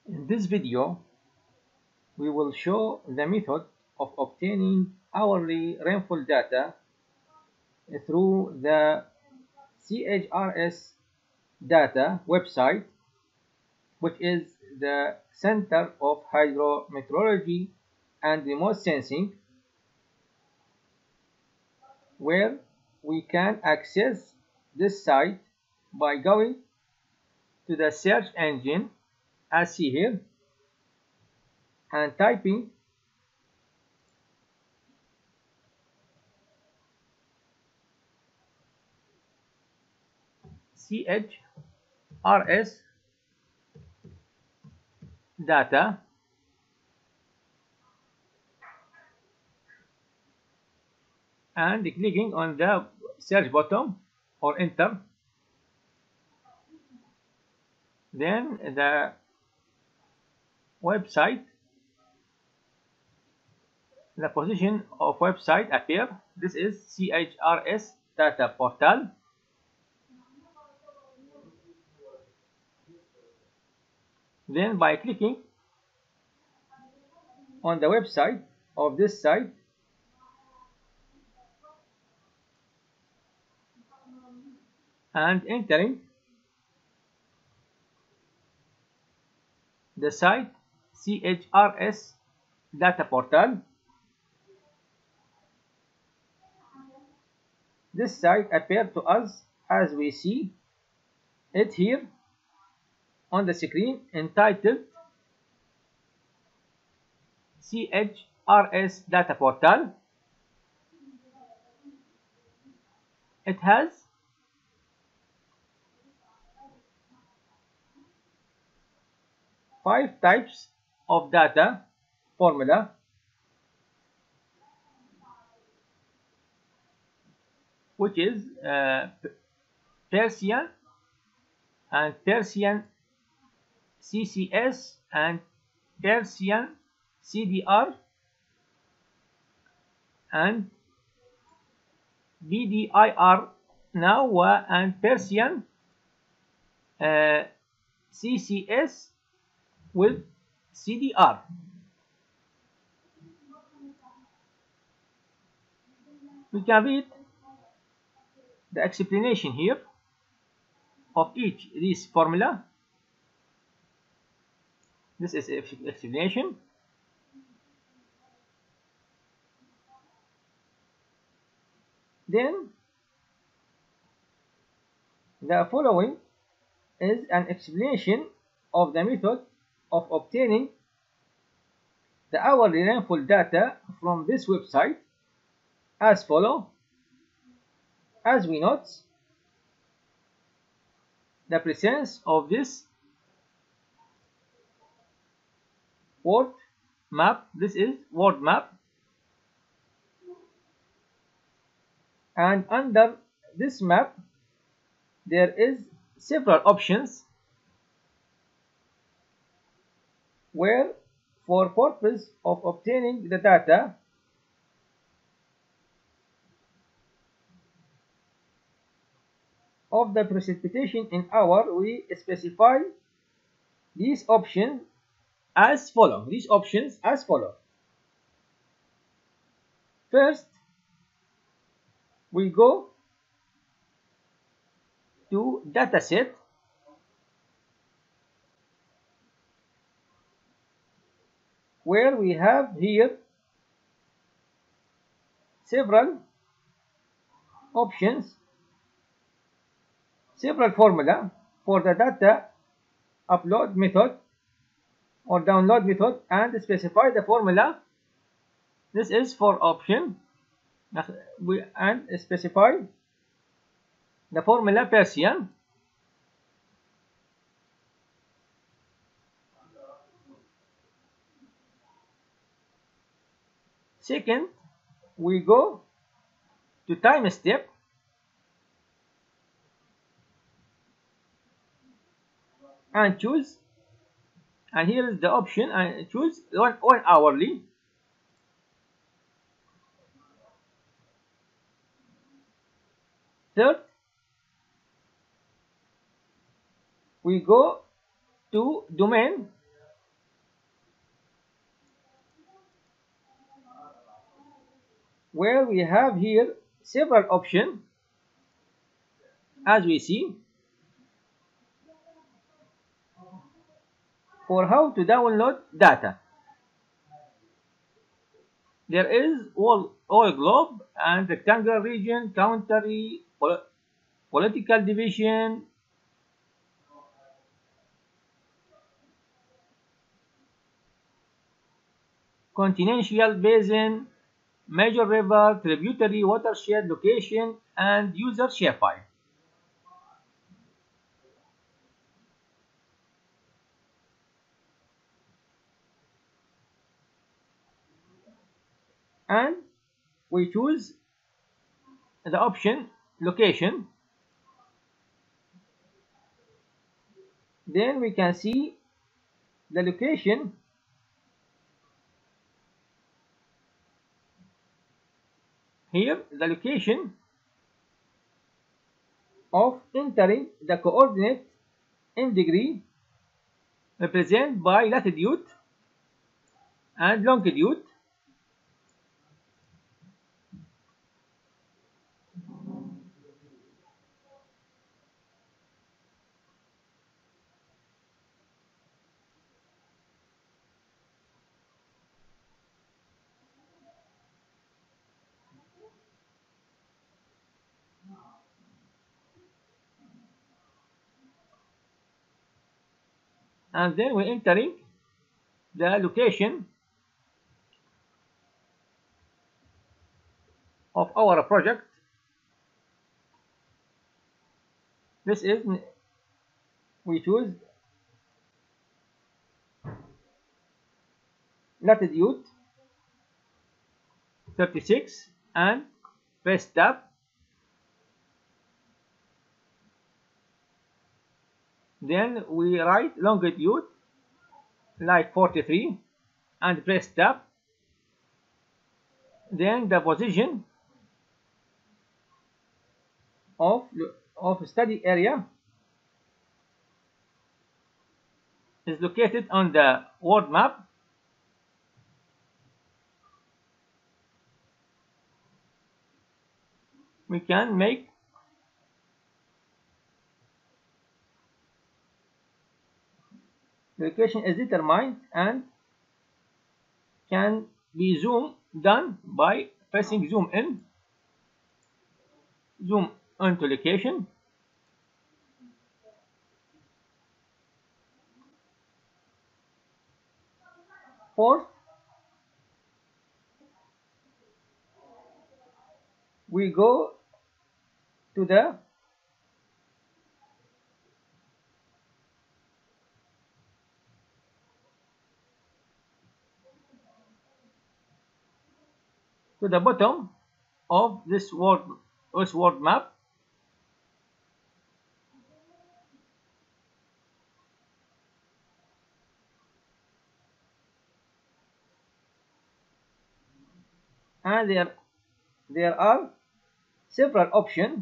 In this video, we will show the method of obtaining hourly rainfall data through the CHRS data website, which is the Center of Hydrometeorology and Remote Sensing, where we can access this site by going to the search engine as seen here and typing CHRS data and clicking on the search button or enter. Then the website, the position of website appear. This is CHRS data portal. Then by clicking on the website of this site, and entering the site CHRS data portal, this site appears to us as we see it here on the screen, entitled CHRS data portal. It has five types of data formula, which is Persian and Persian CCS and Persian CDR and BDIR now and Persian CCS with CDR. We can read the explanation here of each this formula. This is explanation. Then the following is an explanation of the method of obtaining the hourly rainfall data from this website as follow. As we note, the presence of this world map, this is world map, and under this map there is several options where, for purpose of obtaining the data, of the precipitation in hour, we specify these options as follow. First, we go to dataset, where we have here several options, several formula for the data upload method or download method, and specify the formula. This is for option, and specify the formula Persian. Second, we go to time step, and choose, and here is the option, and choose one hourly. Third, we go to domain, where we have here several options as we see for how to download data. There is all globe and rectangular region, country, political division, continental basin, major river, tributary, watershed, location, and user shapefile. And we choose the option location. Then we can see the location here, the location of entering the coordinate in degree represented by latitude and longitude. And then we're entering the location of our project. This is, we choose latitude 36 and press tab. Then we write longitude like 43 and press tab. Then the position of study area is located on the world map. We can make the location is determined and can be zoom done by pressing zoom in, zoom onto location. Fourth, we go to the bottom of this world map. And there are several options.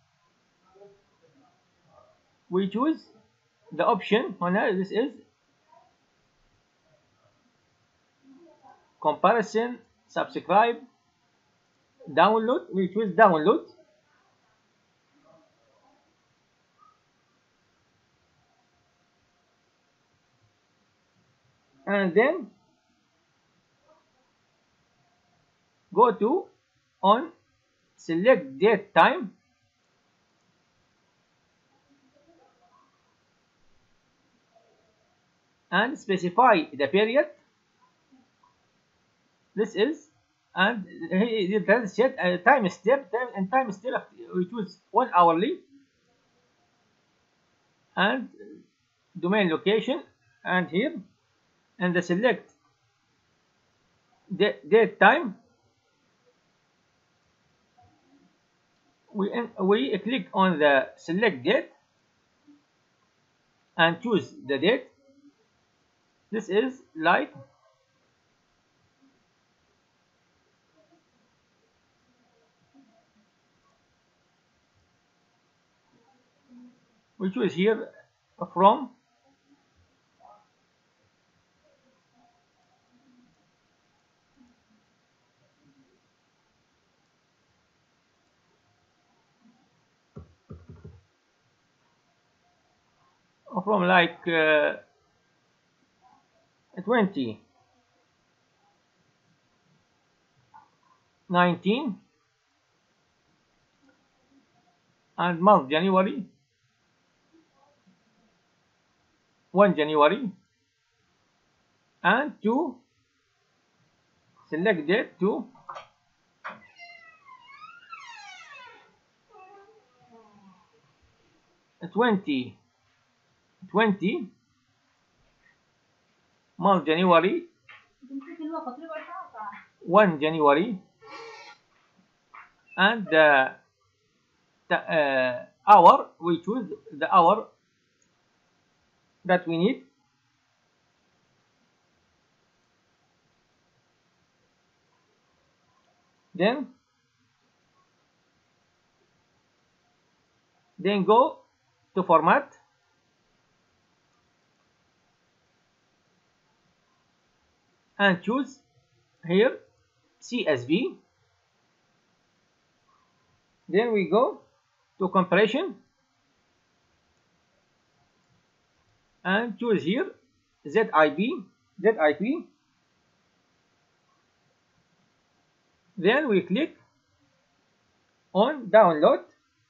We choose the option here. This is comparison, subscribe, download. We choose download. And then go to on select date time and specify the period. This is, and it does set a time step, and time step we choose 1 hourly, and domain location, and here and the select date time we click on the select date and choose the date. This is like we choose here from from like 20, 19, and month January, 1 January, and to select date to 2020, month January, 1 January, and the hour, we choose the hour that we need. Then go to format, and choose here CSV. Then we go to compression and choose here ZIP. Then we click on download,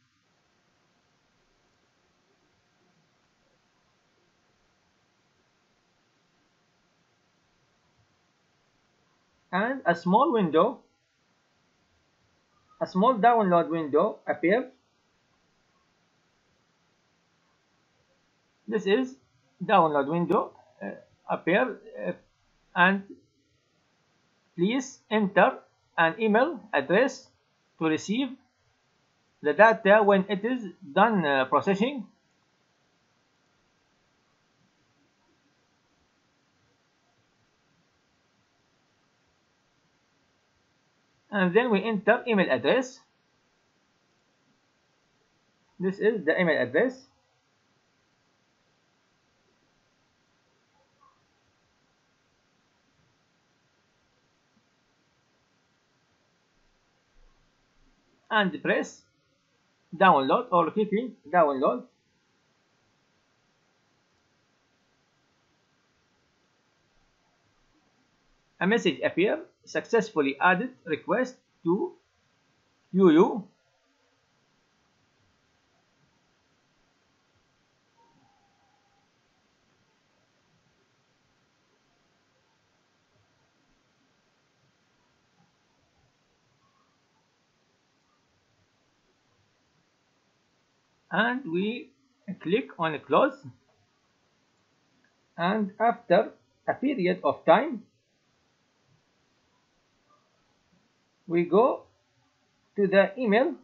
and a small download window appears. This is download window appear, and please enter an email address to receive the data when it is done processing. And then we enter email address. This is the email address. And press download or clicking download. A message appears, successfully added request to QU. And we click on close, and after a period of time we go to the email.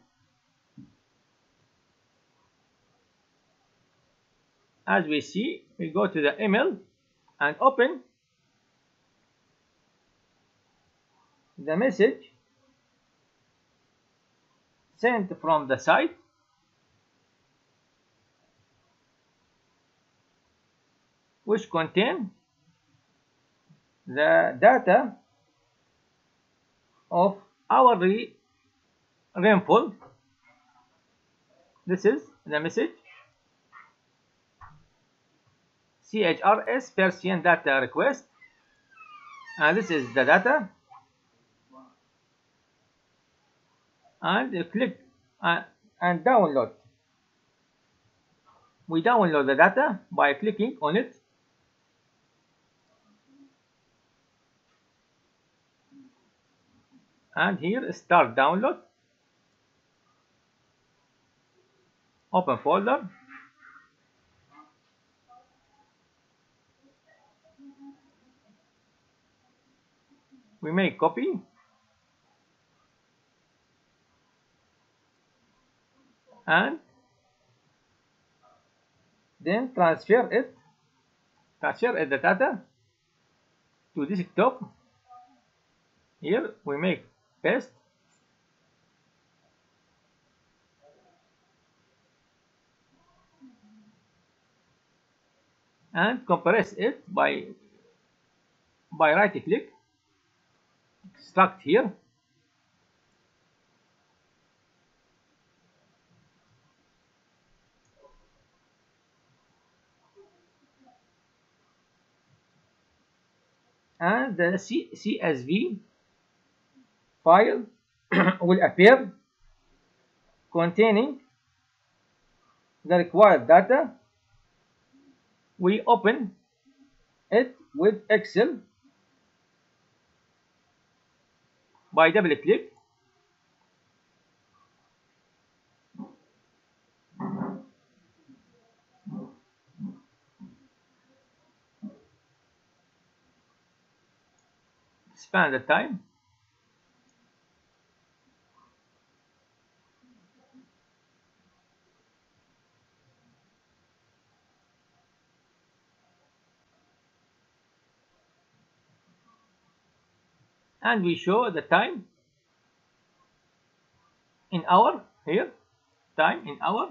As we see, we go to the email and open the message sent from the site, which contain the data of hourly rainfall. This is the message. CHRS Persian data request, and this is the data. And click and download. We download the data by clicking on it. And here start download. Open folder. We make copy. And then transfer it the data to desktop. Here we make paste, and compress it by right click, extract here, and the CSV file will appear containing the required data. We open it with Excel by double click. Expand the time. And we show the time in hour here, time in hour,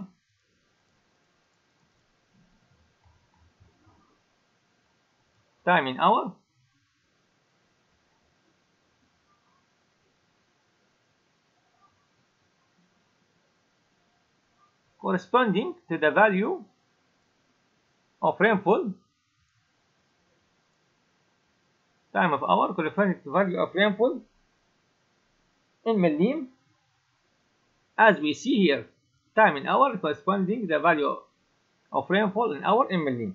time in hour, corresponding to the value of rainfall, time of hour corresponding to value of rainfall in millim. As we see here, time in hour corresponding to the value of rainfall in hour in millim.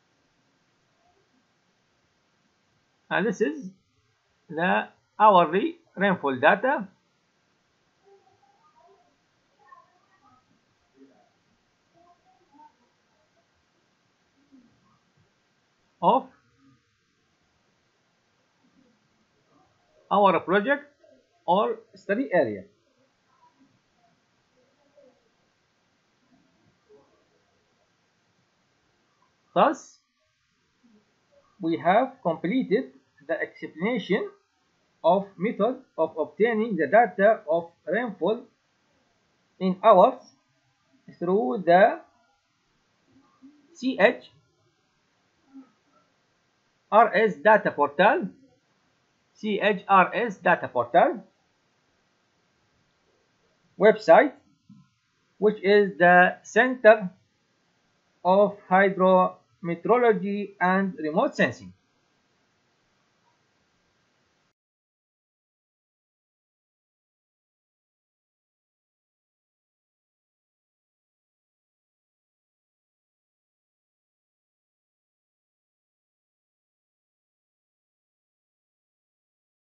And this is the hourly rainfall data of our project or study area. Thus, we have completed the explanation of method of obtaining the data of rainfall in hours through the CHRS data portal, website, which is the Center of Hydrometeorology and Remote Sensing.